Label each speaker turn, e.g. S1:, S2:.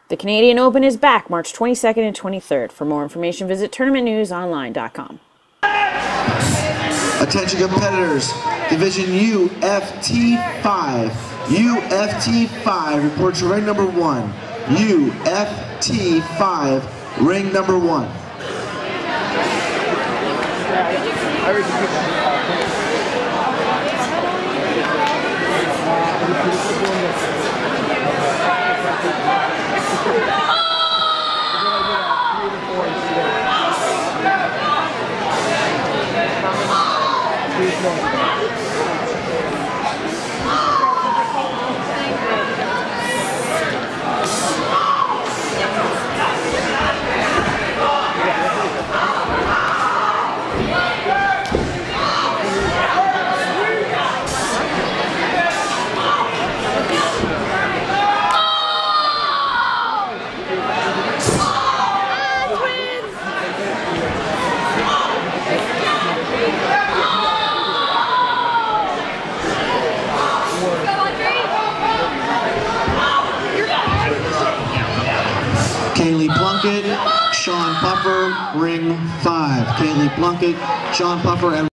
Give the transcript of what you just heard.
S1: The Canadian Open is back March 22nd and 23rd. For more information, visit tournamentnewsonline.com.
S2: Attention competitors, Division UFT5. UFT5 reports ring number 1. UFT5, ring number 1. Kaylee Plunkett, Sean Puffer, ring 5. Kaylee Plunkett, Sean Puffer, and